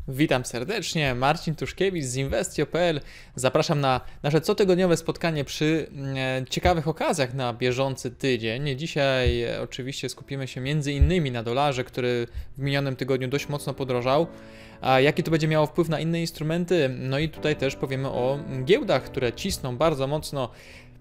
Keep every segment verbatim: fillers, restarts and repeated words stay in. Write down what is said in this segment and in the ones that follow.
Witam serdecznie, Marcin Tuszkiewicz z Investio kropka p l. Zapraszam na nasze cotygodniowe spotkanie przy e, ciekawych okazjach na bieżący tydzień. Dzisiaj e, oczywiście skupimy się między innymi na dolarze, który w minionym tygodniu dość mocno podrożał. A jaki to będzie miało wpływ na inne instrumenty? No i tutaj też powiemy o giełdach, które cisną bardzo mocno,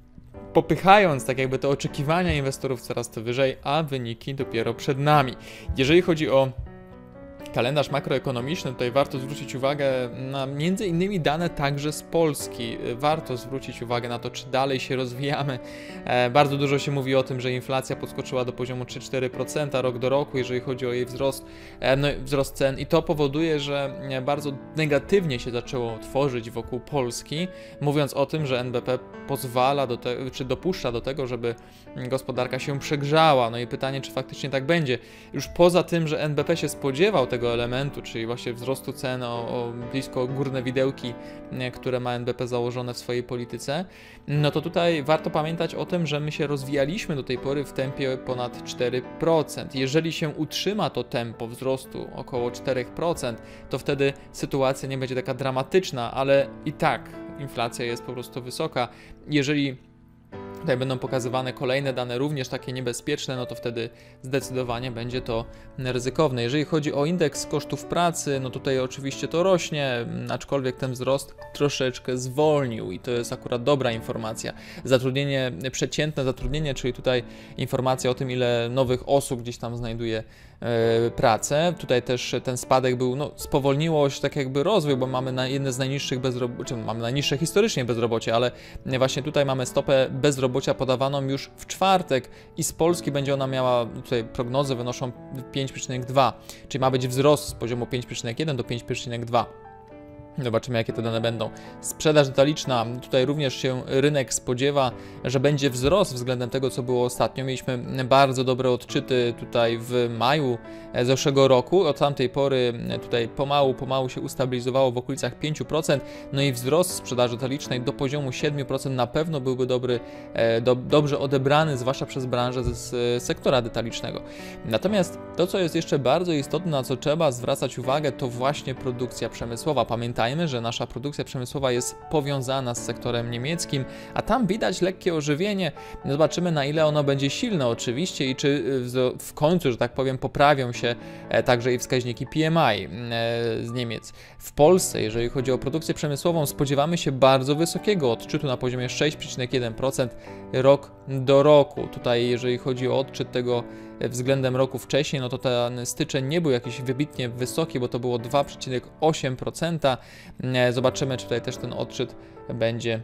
popychając tak jakby te oczekiwania inwestorów coraz to wyżej, a wyniki dopiero przed nami. Jeżeli chodzi o kalendarz makroekonomiczny, tutaj warto zwrócić uwagę na między innymi dane także z Polski. Warto zwrócić uwagę na to, czy dalej się rozwijamy. E, bardzo dużo się mówi o tym, że inflacja podskoczyła do poziomu trzy do czterech procent rok do roku, jeżeli chodzi o jej wzrost, e, no, wzrost cen, i to powoduje, że bardzo negatywnie się zaczęło tworzyć wokół Polski, mówiąc o tym, że N B P pozwala do tego, czy dopuszcza do tego, żeby gospodarka się przegrzała. No i pytanie, czy faktycznie tak będzie. Już poza tym, że N B P się spodziewał tego elementu, czyli właśnie wzrostu cen o, o blisko górne widełki, które ma N B P założone w swojej polityce, no to tutaj warto pamiętać o tym, że my się rozwijaliśmy do tej pory w tempie ponad cztery procent. Jeżeli się utrzyma to tempo wzrostu około cztery procent, to wtedy sytuacja nie będzie taka dramatyczna, ale i tak inflacja jest po prostu wysoka. Jeżeli tutaj będą pokazywane kolejne dane, również takie niebezpieczne, no to wtedy zdecydowanie będzie to ryzykowne. Jeżeli chodzi o indeks kosztów pracy, no tutaj oczywiście to rośnie, aczkolwiek ten wzrost troszeczkę zwolnił i to jest akurat dobra informacja. Zatrudnienie, przeciętne zatrudnienie, czyli tutaj informacja o tym, ile nowych osób gdzieś tam znajduje e, pracę. Tutaj też ten spadek był, no spowolniło się tak jakby rozwój, bo mamy na jedne z najniższych bezrobocia, mamy najniższe historycznie bezrobocie, ale właśnie tutaj mamy stopę bezrobocia podawaną już w czwartek i z Polski będzie ona miała, tutaj prognozy wynoszą pięć przecinek dwa, czyli ma być wzrost z poziomu pięć przecinek jeden do pięć przecinek dwa. Zobaczymy, jakie te dane będą. Sprzedaż detaliczna, tutaj również się rynek spodziewa, że będzie wzrost względem tego, co było ostatnio. Mieliśmy bardzo dobre odczyty tutaj w maju zeszłego roku. Od tamtej pory tutaj pomału, pomału się ustabilizowało w okolicach pięć procent. No i wzrost sprzedaży detalicznej do poziomu siedem procent na pewno byłby dobry, do, dobrze odebrany, zwłaszcza przez branżę z sektora detalicznego. Natomiast to, co jest jeszcze bardzo istotne, na co trzeba zwracać uwagę, to właśnie produkcja przemysłowa. Pamiętajmy, że nasza produkcja przemysłowa jest powiązana z sektorem niemieckim, a tam widać lekkie ożywienie. Zobaczymy, na ile ono będzie silne oczywiście i czy w końcu, że tak powiem, poprawią się także i wskaźniki P M I z Niemiec. W Polsce, jeżeli chodzi o produkcję przemysłową, spodziewamy się bardzo wysokiego odczytu na poziomie sześć przecinek jeden procent rok do roku. Tutaj, jeżeli chodzi o odczyt tego względem roku wcześniej, no to ten styczeń nie był jakiś wybitnie wysoki, bo to było dwa przecinek osiem procent. Zobaczymy, czy tutaj też ten odczyt będzie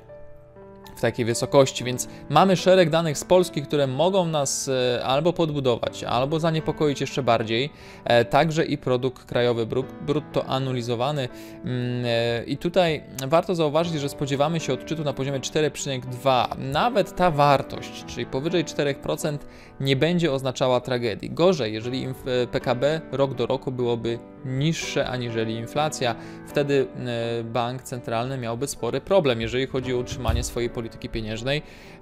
w takiej wysokości, więc mamy szereg danych z Polski, które mogą nas albo podbudować, albo zaniepokoić jeszcze bardziej. Także i produkt krajowy brutto anulizowany. I tutaj warto zauważyć, że spodziewamy się odczytu na poziomie cztery przecinek dwa. Nawet ta wartość, czyli powyżej cztery procent, nie będzie oznaczała tragedii. Gorzej, jeżeli P K B rok do roku byłoby niższe aniżeli inflacja, wtedy bank centralny miałby spory problem, jeżeli chodzi o utrzymanie swojej polityki pieniężnej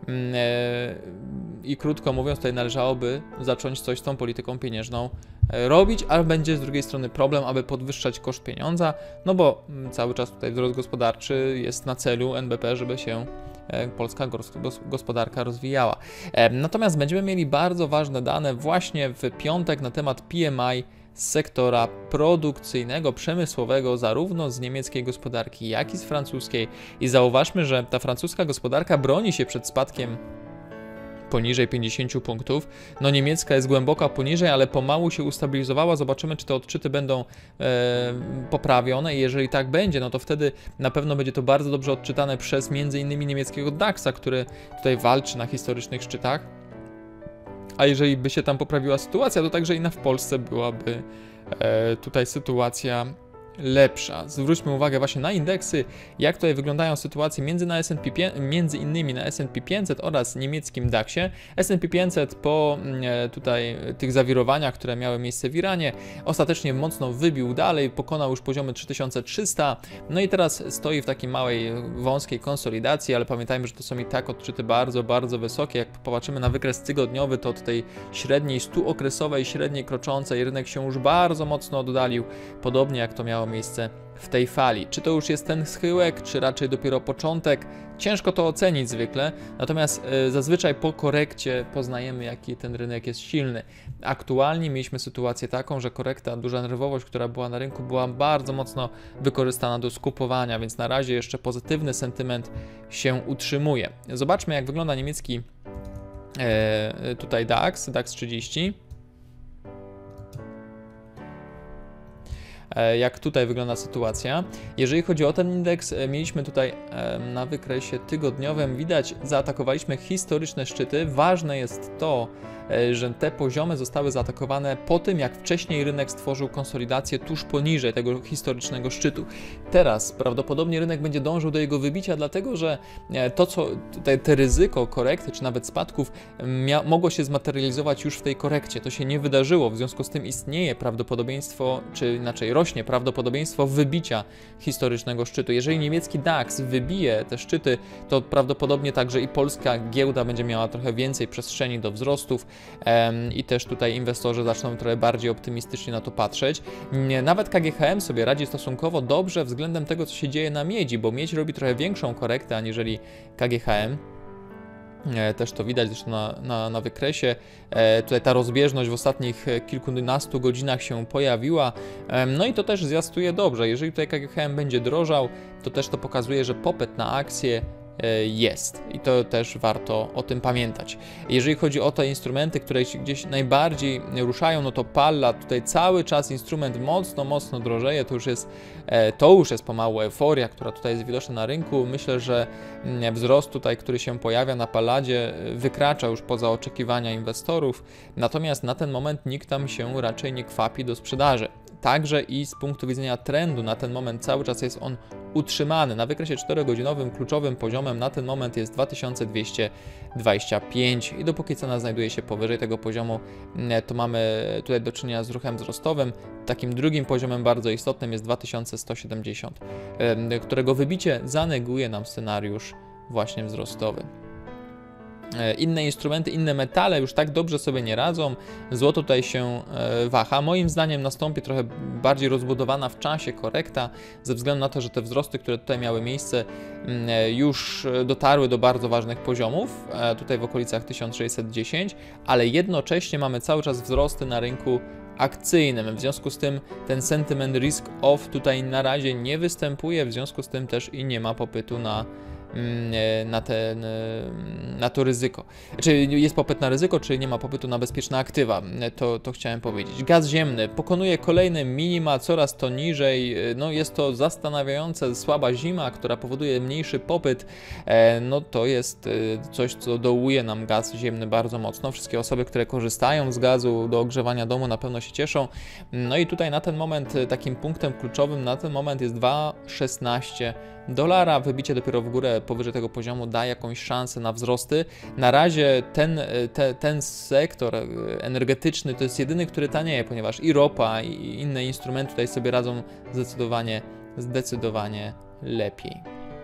i krótko mówiąc, tutaj należałoby zacząć coś z tą polityką pieniężną robić, ale będzie z drugiej strony problem, aby podwyższać koszt pieniądza, no bo cały czas tutaj wzrost gospodarczy jest na celu N B P, żeby się polska gospodarka rozwijała. Natomiast będziemy mieli bardzo ważne dane właśnie w piątek na temat P M I z sektora produkcyjnego, przemysłowego, zarówno z niemieckiej gospodarki, jak i z francuskiej. I zauważmy, że ta francuska gospodarka broni się przed spadkiem poniżej pięćdziesięciu punktów. No niemiecka jest głęboko poniżej, ale pomału się ustabilizowała. Zobaczymy, czy te odczyty będą e, poprawione i jeżeli tak będzie, no to wtedy na pewno będzie to bardzo dobrze odczytane przez między innymi niemieckiego DAX-a, który tutaj walczy na historycznych szczytach. A jeżeli by się tam poprawiła sytuacja, to także i na w Polsce byłaby e, tutaj sytuacja lepsza. Zwróćmy uwagę właśnie na indeksy, jak tutaj wyglądają sytuacje między, na S and P, między innymi na S and P pięćset oraz niemieckim DAX-ie. S and P pięćset po e, tutaj tych zawirowaniach, które miały miejsce w Iranie, ostatecznie mocno wybił dalej, pokonał już poziomy trzy tysiące trzysta, no i teraz stoi w takiej małej, wąskiej konsolidacji, ale pamiętajmy, że to są i tak odczyty bardzo, bardzo wysokie. Jak popatrzymy na wykres tygodniowy, to od tej średniej, stuokresowej, średniej kroczącej rynek się już bardzo mocno oddalił, podobnie jak to miało miało miejsce w tej fali. Czy to już jest ten schyłek, czy raczej dopiero początek? Ciężko to ocenić zwykle, natomiast y, zazwyczaj po korekcie poznajemy, jaki ten rynek jest silny. Aktualnie mieliśmy sytuację taką, że korekta, duża nerwowość, która była na rynku, była bardzo mocno wykorzystana do skupowania, więc na razie jeszcze pozytywny sentyment się utrzymuje. Zobaczmy, jak wygląda niemiecki e, tutaj DAX, DAX trzydzieści. Jak tutaj wygląda sytuacja. Jeżeli chodzi o ten indeks, mieliśmy tutaj na wykresie tygodniowym, widać, zaatakowaliśmy historyczne szczyty. Ważne jest to, że te poziomy zostały zaatakowane po tym, jak wcześniej rynek stworzył konsolidację tuż poniżej tego historycznego szczytu. Teraz prawdopodobnie rynek będzie dążył do jego wybicia, dlatego że to, co te, te ryzyko korekty, czy nawet spadków mia, mogło się zmaterializować już w tej korekcie. To się nie wydarzyło, w związku z tym istnieje prawdopodobieństwo, czy inaczej rośnie prawdopodobieństwo wybicia historycznego szczytu. Jeżeli niemiecki DAX wybije te szczyty, to prawdopodobnie także i polska giełda będzie miała trochę więcej przestrzeni do wzrostów um, i też tutaj inwestorzy zaczną trochę bardziej optymistycznie na to patrzeć. Nawet K G H M sobie radzi stosunkowo dobrze względem tego, co się dzieje na miedzi, bo miedź robi trochę większą korektę aniżeli K G H M. Też to widać zresztą na, na, na wykresie. E, tutaj ta rozbieżność w ostatnich kilkunastu godzinach się pojawiła. E, no i to też zwiastuje dobrze. Jeżeli tutaj K G H M będzie drożał, to też to pokazuje, że popyt na akcje jest i to też warto o tym pamiętać. Jeżeli chodzi o te instrumenty, które gdzieś najbardziej ruszają, no to Palla, tutaj cały czas instrument mocno, mocno drożeje, to już jest, to już jest pomału euforia, która tutaj jest widoczna na rynku. Myślę, że wzrost tutaj, który się pojawia na Palladzie, wykracza już poza oczekiwania inwestorów, natomiast na ten moment nikt tam się raczej nie kwapi do sprzedaży. Także i z punktu widzenia trendu na ten moment cały czas jest on utrzymany. Na wykresie czterogodzinowym kluczowym poziomem na ten moment jest dwa tysiące dwieście dwadzieścia pięć i dopóki cena znajduje się powyżej tego poziomu, to mamy tutaj do czynienia z ruchem wzrostowym. Takim drugim poziomem bardzo istotnym jest dwa tysiące sto siedemdziesiąt, którego wybicie zaneguje nam scenariusz właśnie wzrostowy. Inne instrumenty, inne metale już tak dobrze sobie nie radzą. Złoto tutaj się waha. Moim zdaniem nastąpi trochę bardziej rozbudowana w czasie korekta, ze względu na to, że te wzrosty, które tutaj miały miejsce, już dotarły do bardzo ważnych poziomów, tutaj w okolicach tysiąc sześćset dziesięć, ale jednocześnie mamy cały czas wzrosty na rynku akcyjnym. W związku z tym ten sentiment risk off tutaj na razie nie występuje, w związku z tym też i nie ma popytu na Na, ten, na to ryzyko. Czy jest popyt na ryzyko, czy nie ma popytu na bezpieczne aktywa? To, to chciałem powiedzieć. Gaz ziemny pokonuje kolejne minima, coraz to niżej. No jest to zastanawiające. Słaba zima, która powoduje mniejszy popyt. No to jest coś, co dołuje nam gaz ziemny bardzo mocno. Wszystkie osoby, które korzystają z gazu do ogrzewania domu, na pewno się cieszą. No i tutaj na ten moment takim punktem kluczowym na ten moment jest dwa szesnaście dolara. Wybicie dopiero w górę powyżej tego poziomu da jakąś szansę na wzrosty. Na razie ten, te, ten sektor energetyczny to jest jedyny, który tanieje, ponieważ i ropa, i inne instrumenty tutaj sobie radzą zdecydowanie, zdecydowanie lepiej.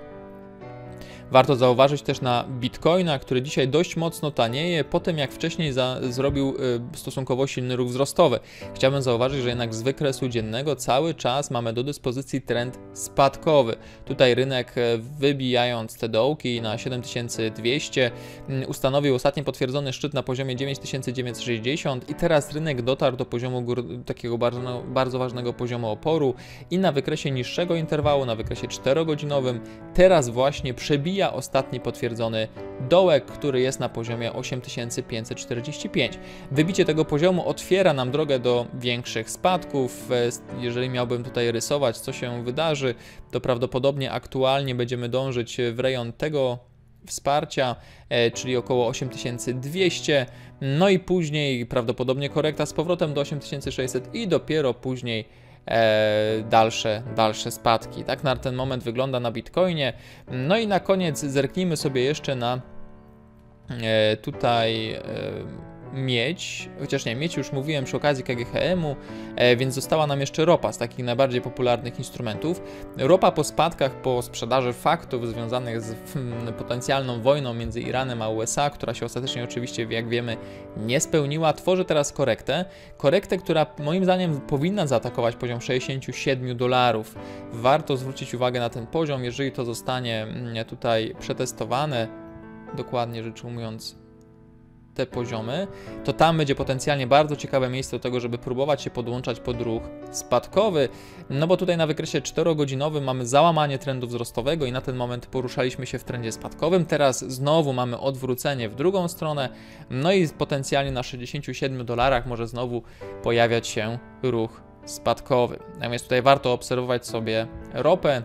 Warto zauważyć też na Bitcoina, który dzisiaj dość mocno tanieje, po tym jak wcześniej za, zrobił y, stosunkowo silny ruch wzrostowy. Chciałbym zauważyć, że jednak z wykresu dziennego cały czas mamy do dyspozycji trend spadkowy. Tutaj rynek, wybijając te dołki na siedem tysięcy dwieście, y, ustanowił ostatni potwierdzony szczyt na poziomie dziewięć tysięcy dziewięćset sześćdziesiąt i teraz rynek dotarł do poziomu gór, takiego bardzo, bardzo ważnego poziomu oporu i na wykresie niższego interwału, na wykresie czterogodzinowym, teraz właśnie przebija ostatni potwierdzony dołek, który jest na poziomie osiem tysięcy pięćset czterdzieści pięć. Wybicie tego poziomu otwiera nam drogę do większych spadków. Jeżeli miałbym tutaj rysować, co się wydarzy, to prawdopodobnie aktualnie będziemy dążyć w rejon tego wsparcia, czyli około osiem tysięcy dwieście, no i później prawdopodobnie korekta z powrotem do osiem tysięcy sześćset i dopiero później E, dalsze, dalsze spadki. Tak na ten moment wygląda na Bitcoinie. No i na koniec zerknijmy sobie jeszcze na e, tutaj e, miedź, chociaż nie, miedź już mówiłem przy okazji K G H M-u, e, więc została nam jeszcze ropa z takich najbardziej popularnych instrumentów. Ropa po spadkach, po sprzedaży faktów związanych z hmm, potencjalną wojną między Iranem a U S A, która się ostatecznie oczywiście, jak wiemy, nie spełniła, tworzy teraz korektę. Korektę, która moim zdaniem powinna zaatakować poziom sześćdziesiąt siedem dolarów. Warto zwrócić uwagę na ten poziom, jeżeli to zostanie tutaj przetestowane, dokładnie rzecz ujmując, te poziomy, to tam będzie potencjalnie bardzo ciekawe miejsce do tego, żeby próbować się podłączać pod ruch spadkowy, no bo tutaj na wykresie czterogodzinowym mamy załamanie trendu wzrostowego i na ten moment poruszaliśmy się w trendzie spadkowym, teraz znowu mamy odwrócenie w drugą stronę, no i potencjalnie na sześćdziesięciu siedmiu dolarach może znowu pojawiać się ruch spadkowy. Natomiast tutaj warto obserwować sobie ropę.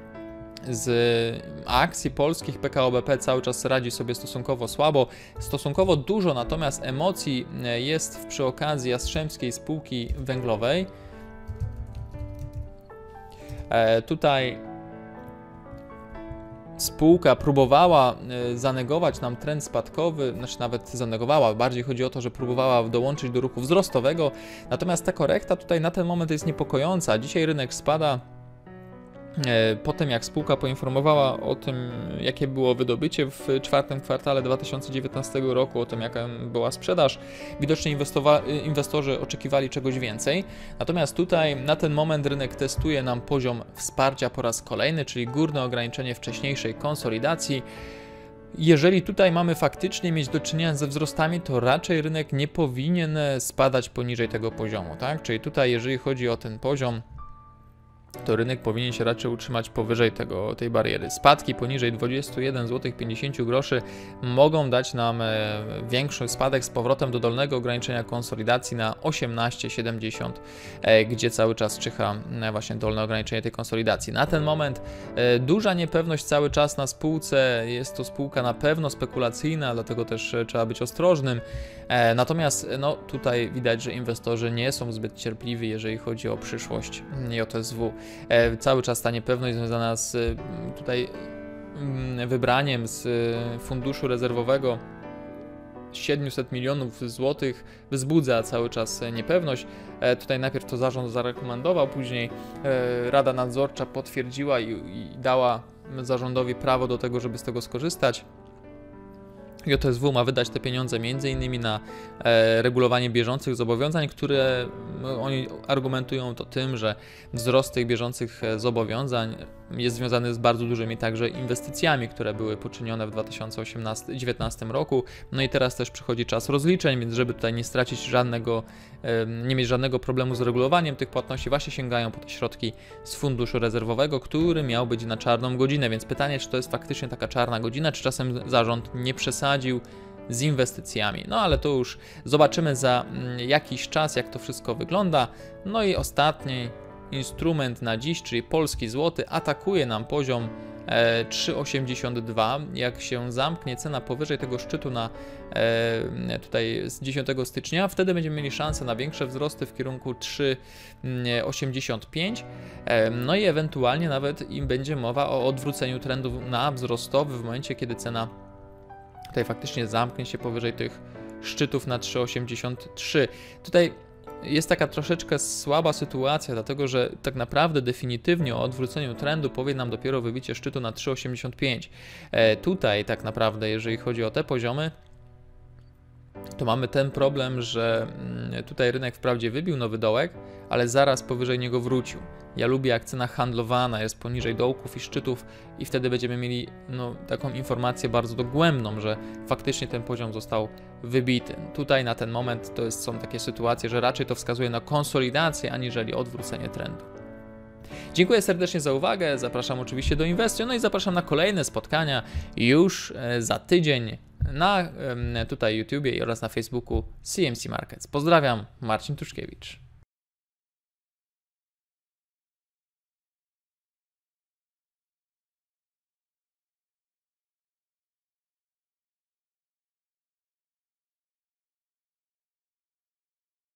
Z akcji polskich P K O B P cały czas radzi sobie stosunkowo słabo, stosunkowo dużo natomiast emocji jest przy okazji Jastrzębskiej Spółki Węglowej. E, tutaj spółka próbowała zanegować nam trend spadkowy, znaczy nawet zanegowała, bardziej chodzi o to, że próbowała dołączyć do ruchu wzrostowego, natomiast ta korekta tutaj na ten moment jest niepokojąca. Dzisiaj rynek spada. Po tym, jak spółka poinformowała o tym, jakie było wydobycie w czwartym kwartale dwa tysiące dziewiętnastego roku, o tym, jaka była sprzedaż, widocznie inwestorzy oczekiwali czegoś więcej. Natomiast tutaj na ten moment rynek testuje nam poziom wsparcia po raz kolejny, czyli górne ograniczenie wcześniejszej konsolidacji. Jeżeli tutaj mamy faktycznie mieć do czynienia ze wzrostami, to raczej rynek nie powinien spadać poniżej tego poziomu, tak? Czyli tutaj, jeżeli chodzi o ten poziom, to rynek powinien się raczej utrzymać powyżej tego, tej bariery. Spadki poniżej dwadzieścia jeden złotych pięćdziesiąt groszy mogą dać nam większy spadek z powrotem do dolnego ograniczenia konsolidacji na osiemnaście siedemdziesiąt, gdzie cały czas czyha właśnie dolne ograniczenie tej konsolidacji. Na ten moment duża niepewność cały czas na spółce, jest to spółka na pewno spekulacyjna, dlatego też trzeba być ostrożnym. Natomiast no, tutaj widać, że inwestorzy nie są zbyt cierpliwi, jeżeli chodzi o przyszłość J S W. E, cały czas ta niepewność związana z tutaj wybraniem z funduszu rezerwowego siedemset milionów złotych wzbudza cały czas niepewność. E, tutaj najpierw to zarząd zarekomendował, później e, Rada Nadzorcza potwierdziła i, i dała zarządowi prawo do tego, żeby z tego skorzystać. J S W ma wydać te pieniądze między innymi na e, regulowanie bieżących zobowiązań, które no, oni argumentują to tym, że wzrost tych bieżących zobowiązań jest związany z bardzo dużymi także inwestycjami, które były poczynione w dwa tysiące dziewiętnastym roku. No i teraz też przychodzi czas rozliczeń, więc żeby tutaj nie stracić żadnego, e, nie mieć żadnego problemu z regulowaniem tych płatności, właśnie sięgają po te środki z funduszu rezerwowego, który miał być na czarną godzinę, więc pytanie, czy to jest faktycznie taka czarna godzina, czy czasem zarząd nie przesadził z inwestycjami. No ale to już zobaczymy za jakiś czas, jak to wszystko wygląda. No i ostatni instrument na dziś, czyli polski złoty, atakuje nam poziom e, trzy osiemdziesiąt dwa. Jak się zamknie cena powyżej tego szczytu na e, tutaj z dziesiątego stycznia, wtedy będziemy mieli szansę na większe wzrosty w kierunku trzy osiemdziesiąt pięć. E, no i ewentualnie nawet im będzie mowa o odwróceniu trendu na wzrostowy w momencie, kiedy cena tutaj faktycznie zamknie się powyżej tych szczytów na trzy osiemdziesiąt trzy. Tutaj jest taka troszeczkę słaba sytuacja, dlatego że tak naprawdę definitywnie o odwróceniu trendu powie nam dopiero wybicie szczytu na trzy osiemdziesiąt pięć. E, tutaj tak naprawdę, jeżeli chodzi o te poziomy, to mamy ten problem, że tutaj rynek wprawdzie wybił nowy dołek, ale zaraz powyżej niego wrócił. Ja lubię, jak cena handlowana jest poniżej dołków i szczytów i wtedy będziemy mieli no, taką informację bardzo dogłębną, że faktycznie ten poziom został wybity. Tutaj na ten moment to jest, są takie sytuacje, że raczej to wskazuje na konsolidację, aniżeli odwrócenie trendu. Dziękuję serdecznie za uwagę, zapraszam oczywiście do Investio, no i zapraszam na kolejne spotkania już za tydzień na tutaj YouTubie oraz na Facebooku C M C Markets. Pozdrawiam, Marcin Tuszkiewicz.